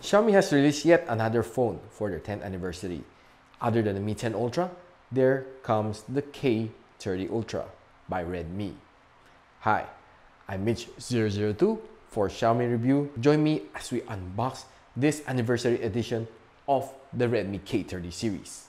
Xiaomi has released yet another phone for their 10th anniversary. Other than the Mi 10 Ultra, there comes the K30 Ultra by Redmi. Hi, I'm Mitch002 for Xiaomi Review. Join me as we unbox this anniversary edition of the Redmi K30 series.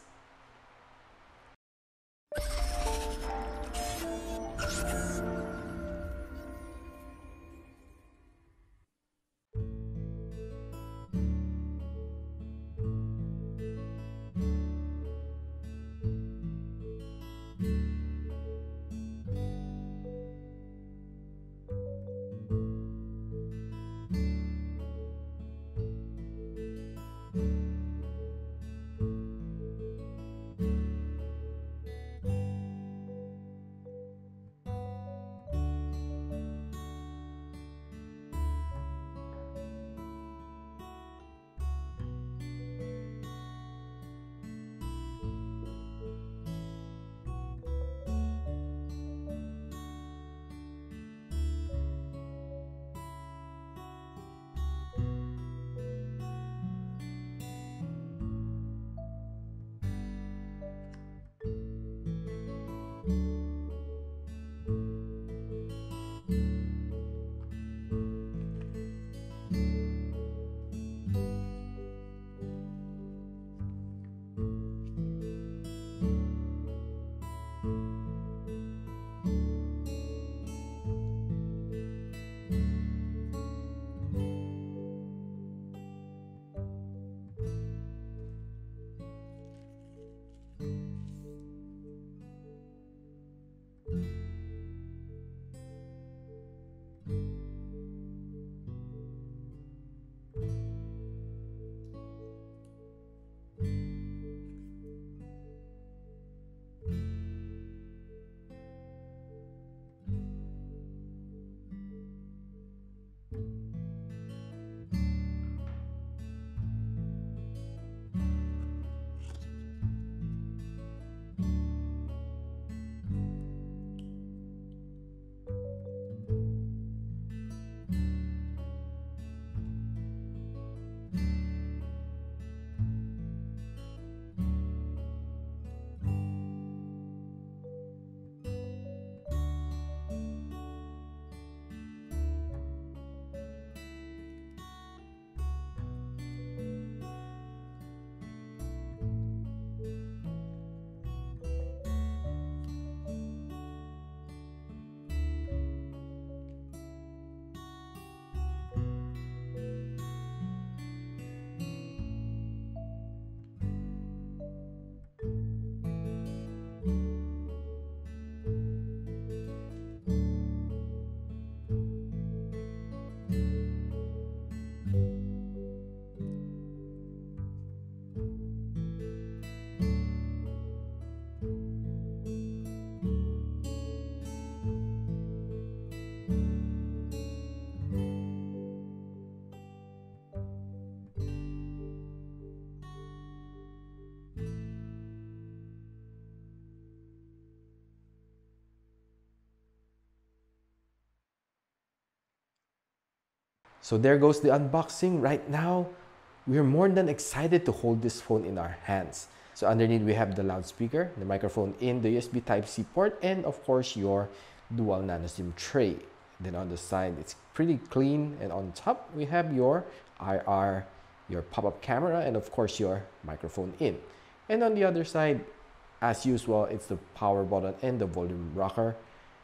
So there goes the unboxing. Right now, we're more than excited to hold this phone in our hands. So underneath we have the loudspeaker, the microphone in, the USB Type-C port, and of course your dual nano SIM tray. Then on the side, it's pretty clean. And on top, we have your IR, your pop-up camera, and of course your microphone in. And on the other side, as usual, it's the power button and the volume rocker.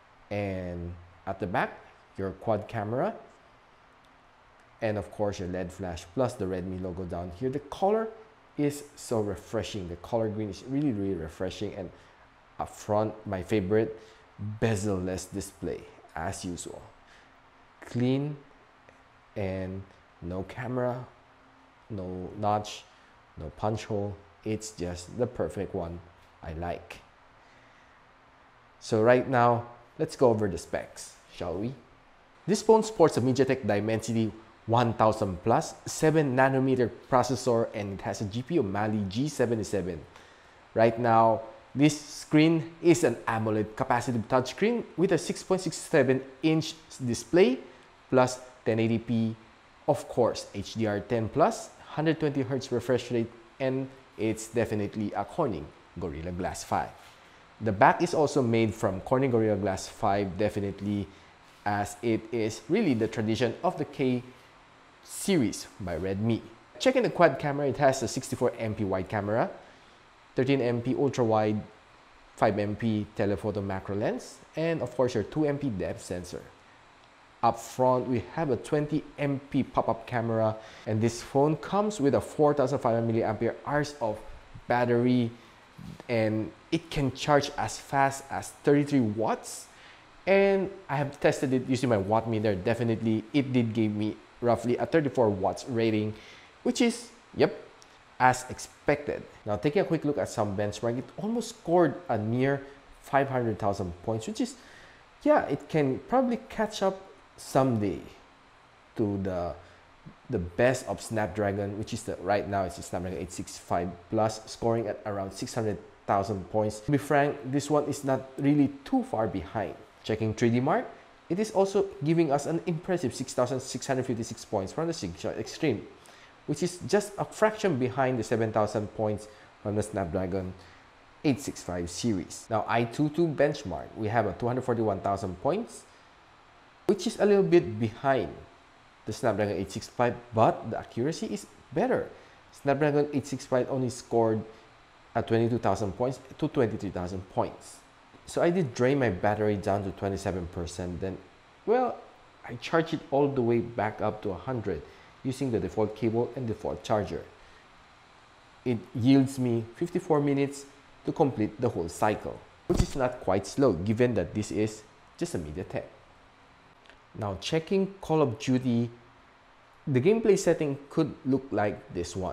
And at the back, your quad camera. And of course your LED flash plus the Redmi logo down here. The color is so refreshing. The color green is really refreshing. And up front, my favorite, bezel-less display as usual. Clean and no camera, no notch, no punch hole. It's just the perfect one I like. So right now, let's go over the specs, shall we? This phone sports a MediaTek Dimensity 1000 plus 7nm processor, and it has a GPU Mali G77. Right now, this screen is an AMOLED capacitive touchscreen with a 6.67-inch display plus 1080p, of course, HDR10+, 120 Hz refresh rate, and it's definitely a Corning Gorilla Glass 5. The back is also made from Corning Gorilla Glass 5, definitely, as it is really the tradition of the K series by Redmi. Checking the quad camera, it has a 64 MP wide camera, 13 MP ultra wide, 5 MP telephoto macro lens, and of course your 2 MP depth sensor. Up front, we have a 20 MP pop-up camera, and this phone comes with a 4,500 mAh of battery, and it can charge as fast as 33 watts. And I have tested it using my watt meter. Definitely, it did give me roughly a 34 watts rating, which is, yep, as expected. Now, taking a quick look at some benchmark, it almost scored a near 500,000 points, which is, yeah, it can probably catch up someday to the best of Snapdragon, which is right now it's the Snapdragon 865 Plus, scoring at around 600,000 points. To be frank, this one is not really too far behind. Checking 3D Mark, it is also giving us an impressive 6,656 points from the Slingshot Extreme, which is just a fraction behind the 7,000 points from the Snapdragon 865 series. Now, i22 benchmark, we have a 241,000 points, which is a little bit behind the Snapdragon 865, but the accuracy is better. Snapdragon 865 only scored at 22,000 points to 23,000 points. So I did drain my battery down to 27%, then, well, I charged it all the way back up to 100 using the default cable and default charger. It yields me 54 minutes to complete the whole cycle, which is not quite slow given that this is just a MediaTek. Now, checking Call of Duty, the gameplay setting could look like this one.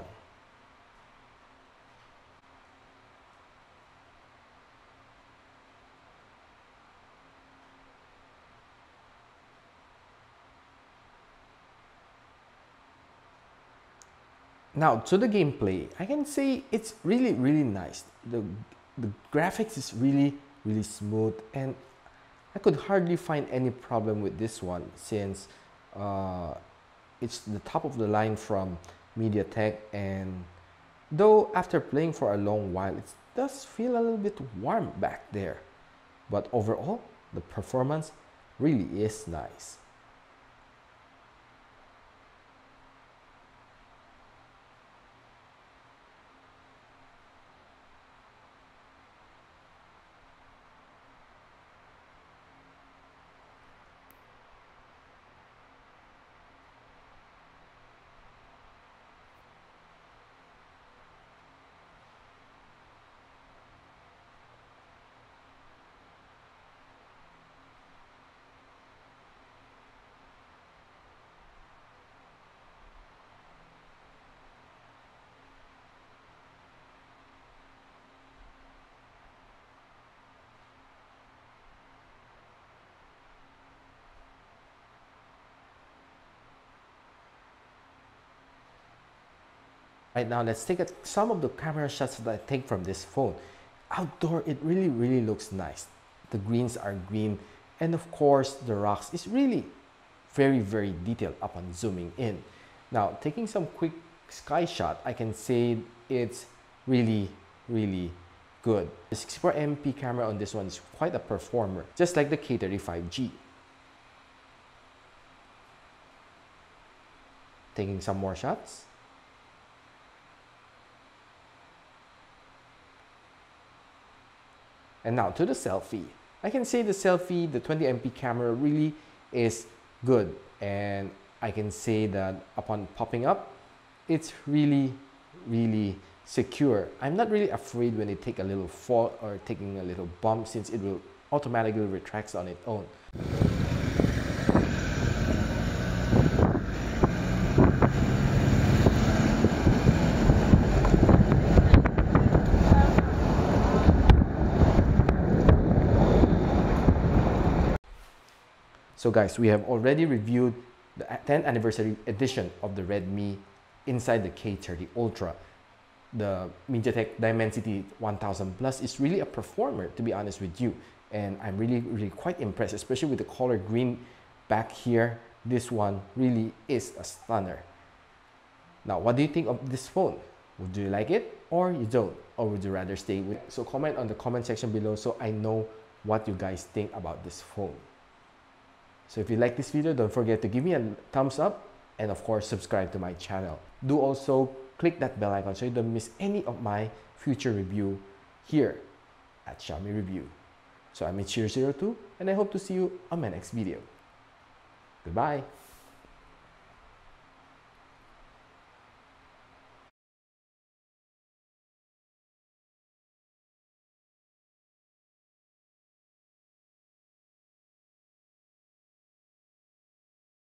Now, to the gameplay, I can say it's really, really nice. The graphics is really, really smooth, and I could hardly find any problem with this one since it's the top of the line from MediaTek, and though after playing for a long while, it does feel a little bit warm back there. But overall, the performance really is nice. Right now, let's take some of the camera shots that I take from this phone. Outdoor, it really, really looks nice. The greens are green, and of course, the rocks is really very, very detailed upon zooming in. Now, taking some quick sky shot, I can say it's really, really good. The 64 MP camera on this one is quite a performer, just like the K35G. Taking some more shots. And now to the selfie. I can say the selfie, the 20 MP camera really is good. And I can say that upon popping up, it's really, really secure. I'm not really afraid when they take a little fall or taking a little bump, since it will automatically retract on its own. So guys, we have already reviewed the 10th anniversary edition of the Redmi inside the K30 Ultra. The MediaTek Dimensity 1000 Plus is really a performer, to be honest with you. And I'm really, really quite impressed, especially with the color green back here. This one really is a stunner. Now, what do you think of this phone? Would you like it or you don't? Or would you rather stay with it? So comment on the comment section below so I know what you guys think about this phone. So if you like this video, don't forget to give me a thumbs up and of course subscribe to my channel. Do also click that bell icon so you don't miss any of my future review here at Xiaomi Review. So I'm Ichiro02 and I hope to see you on my next video. Goodbye.